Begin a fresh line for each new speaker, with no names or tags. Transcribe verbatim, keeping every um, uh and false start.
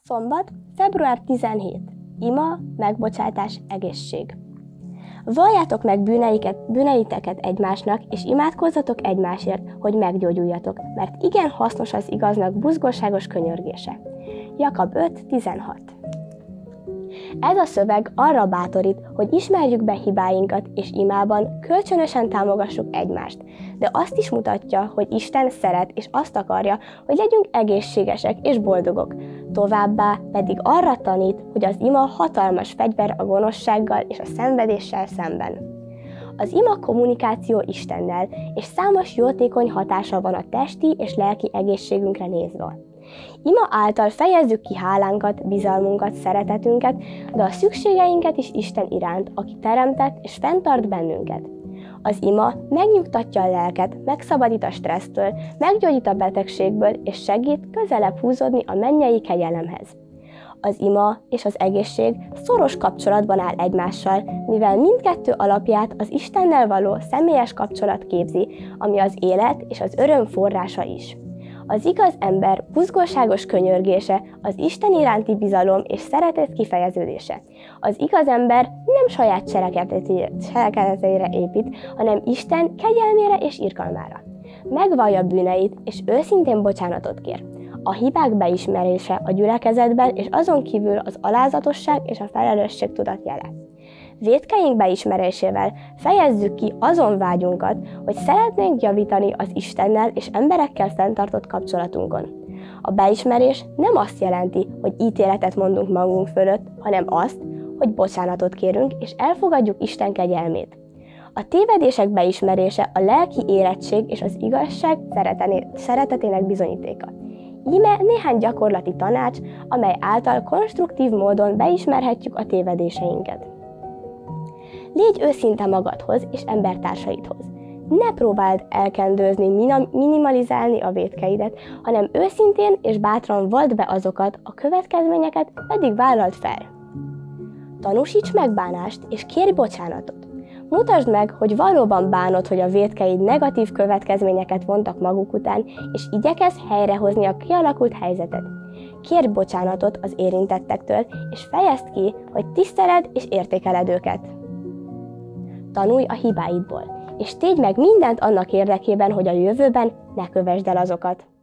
Szombat, február tizenhetedike. Ima, megbocsátás, egészség. Valljátok meg bűneiket, bűneiteket egymásnak, és imádkozzatok egymásért, hogy meggyógyuljatok, mert igen hasznos az igaznak buzgóságos könyörgése. Jakab öt tizenhat. Ez a szöveg arra bátorít, hogy ismerjük be hibáinkat, és imában kölcsönösen támogassuk egymást, de azt is mutatja, hogy Isten szeret, és azt akarja, hogy legyünk egészségesek és boldogok. Továbbá pedig arra tanít, hogy az ima hatalmas fegyver a gonoszsággal és a szenvedéssel szemben. Az ima kommunikáció Istennel, és számos jótékony hatása van a testi és lelki egészségünkre nézve. Ima által fejezzük ki hálánkat, bizalmunkat, szeretetünket, de a szükségeinket is Isten iránt, aki teremtett és fenntart bennünket. Az ima megnyugtatja a lelket, megszabadít a stressztől, meggyógyít a betegségből, és segít közelebb húzódni a mennyei kegyelemhez. Az ima és az egészség szoros kapcsolatban áll egymással, mivel mindkettő alapját az Istennel való személyes kapcsolat képzi, ami az élet és az öröm forrása is. Az igaz ember buzgóságos könyörgése, az Isten iránti bizalom és szeretet kifejeződése. Az igaz ember nem saját cselekedetére épít, hanem Isten kegyelmére és irgalmára. Megvallja bűneit, és őszintén bocsánatot kér. A hibák beismerése a gyülekezetben, és azon kívül az alázatosság és a felelősség tudat jele. Vétkeink beismerésével fejezzük ki azon vágyunkat, hogy szeretnénk javítani az Istennel és emberekkel fenntartott kapcsolatunkon. A beismerés nem azt jelenti, hogy ítéletet mondunk magunk fölött, hanem azt, hogy bocsánatot kérünk és elfogadjuk Isten kegyelmét. A tévedések beismerése a lelki érettség és az igazság szeretetének bizonyítéka. Íme néhány gyakorlati tanács, amely által konstruktív módon beismerhetjük a tévedéseinket. Légy őszinte magadhoz és embertársaidhoz. Ne próbáld elkendőzni, minimalizálni a vétkeidet, hanem őszintén és bátran valld be azokat, a következményeket pedig vállald fel. Tanúsíts megbánást és kérj bocsánatot. Mutasd meg, hogy valóban bánod, hogy a vétkeid negatív következményeket vontak maguk után, és igyekezz helyrehozni a kialakult helyzetet. Kérj bocsánatot az érintettektől, és fejezd ki, hogy tiszteled és értékeled őket. Tanulj a hibáidból, és tégy meg mindent annak érdekében, hogy a jövőben ne kövesd el azokat.